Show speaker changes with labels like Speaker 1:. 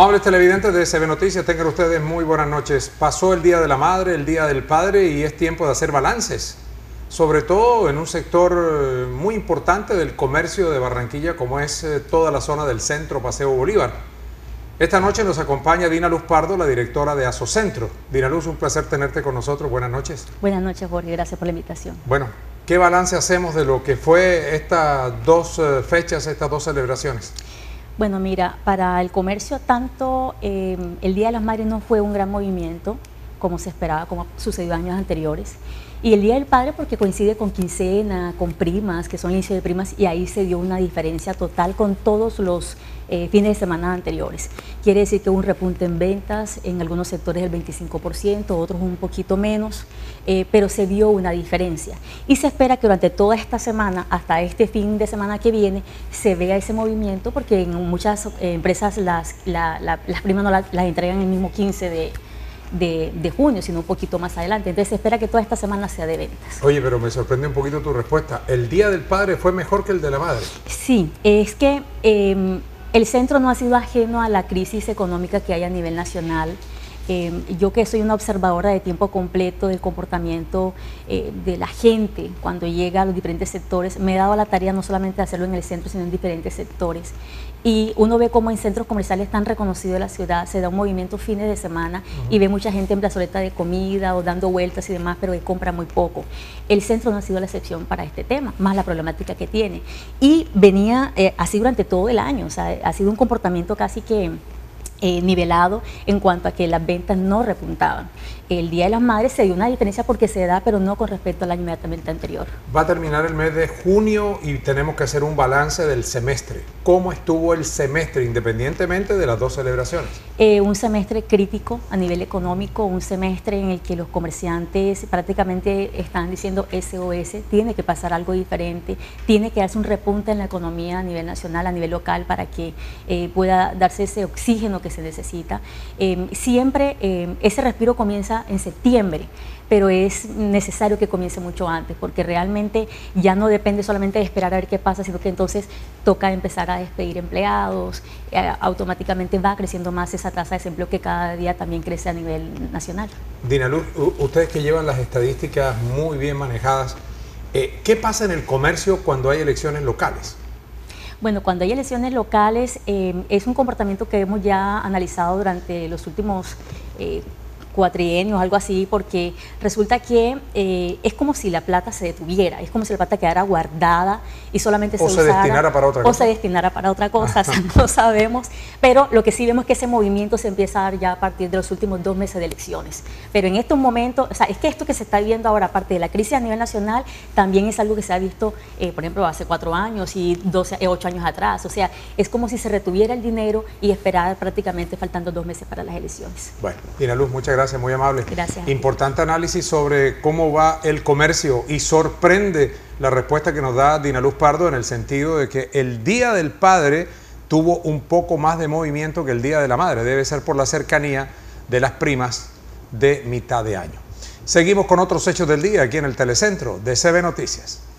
Speaker 1: Amables televidentes de CB Noticias, tengan ustedes muy buenas noches. Pasó el Día de la Madre, el Día del Padre y es tiempo de hacer balances, sobre todo en un sector muy importante del comercio de Barranquilla como es toda la zona del centro Paseo Bolívar. Esta noche nos acompaña Dina Luz Pardo, la directora de Asocentro. Dina Luz, un placer tenerte con nosotros. Buenas noches.
Speaker 2: Buenas noches, Jorge. Gracias por la invitación.
Speaker 1: Bueno, ¿qué balance hacemos de lo que fue estas dos fechas, estas dos celebraciones?
Speaker 2: Bueno, mira, para el comercio tanto el Día de las Madres no fue un gran movimiento como se esperaba, como sucedió años anteriores. Y el Día del Padre porque coincide con quincena, con primas, que son el inicio de primas, y ahí se dio una diferencia total con todos los fines de semana anteriores. Quiere decir que hubo un repunte en ventas, en algunos sectores del 25%, otros un poquito menos, pero se vio una diferencia. Y se espera que durante toda esta semana, hasta este fin de semana que viene, se vea ese movimiento, porque en muchas empresas las primas no las entregan el mismo 15 de junio, sino un poquito más adelante. Entonces se espera que toda esta semana sea de ventas.
Speaker 1: Oye, pero me sorprende un poquito tu respuesta. ¿El Día del Padre fue mejor que el de la Madre?
Speaker 2: Sí, es que el centro no ha sido ajeno a la crisis económica que hay a nivel nacional. Yo que soy una observadora de tiempo completo del comportamiento de la gente cuando llega a los diferentes sectores, me he dado la tarea no solamente de hacerlo en el centro, sino en diferentes sectores. Y uno ve cómo en centros comerciales tan reconocidos de la ciudad se da un movimiento fines de semana y ve mucha gente en plazoleta de comida o dando vueltas y demás, pero que compra muy poco. El centro no ha sido la excepción para este tema, más la problemática que tiene. Y venía así durante todo el año, o sea, ha sido un comportamiento casi que nivelado en cuanto a que las ventas no repuntaban. El Día de las Madres se dio una diferencia porque se da, pero no con respecto al año inmediatamente anterior.
Speaker 1: Va a terminar el mes de junio y tenemos que hacer un balance del semestre. ¿Cómo estuvo el semestre independientemente de las dos celebraciones?
Speaker 2: Un semestre crítico a nivel económico, un semestre en el que los comerciantes prácticamente están diciendo SOS, tiene que pasar algo diferente, tiene que darse un repunte en la economía a nivel nacional, a nivel local, para que pueda darse ese oxígeno que se necesita. Siempre ese respiro comienza en septiembre, pero es necesario que comience mucho antes, porque realmente ya no depende solamente de esperar a ver qué pasa, sino que entonces toca empezar a despedir empleados, automáticamente va creciendo más esa tasa de desempleo que cada día también crece a nivel nacional.
Speaker 1: Dina Luz, ustedes que llevan las estadísticas muy bien manejadas, ¿qué pasa en el comercio cuando hay elecciones locales?
Speaker 2: Bueno, cuando hay elecciones locales es un comportamiento que hemos ya analizado durante los últimos cuatrienios, algo así, porque resulta que es como si la plata se detuviera, es como si la plata quedara guardada y solamente se usara,
Speaker 1: destinara para otra cosa.
Speaker 2: O se destinara para otra cosa, o sea, no sabemos, pero lo que sí vemos es que ese movimiento se empieza a dar ya a partir de los últimos 2 meses de elecciones. Pero en estos momentos, o sea, es que esto que se está viendo ahora, aparte de la crisis a nivel nacional, también es algo que se ha visto, por ejemplo, hace 4 años y 8 años atrás, o sea, es como si se retuviera el dinero y esperar prácticamente faltando 2 meses para las elecciones.
Speaker 1: Bueno, Dina Luz, muchas gracias, muy amable.
Speaker 2: Gracias.
Speaker 1: Importante análisis sobre cómo va el comercio y sorprende la respuesta que nos da Dina Luz Pardo en el sentido de que el Día del Padre tuvo un poco más de movimiento que el Día de la Madre. Debe ser por la cercanía de las primas de mitad de año. Seguimos con otros hechos del día aquí en el Telecentro de CB Noticias.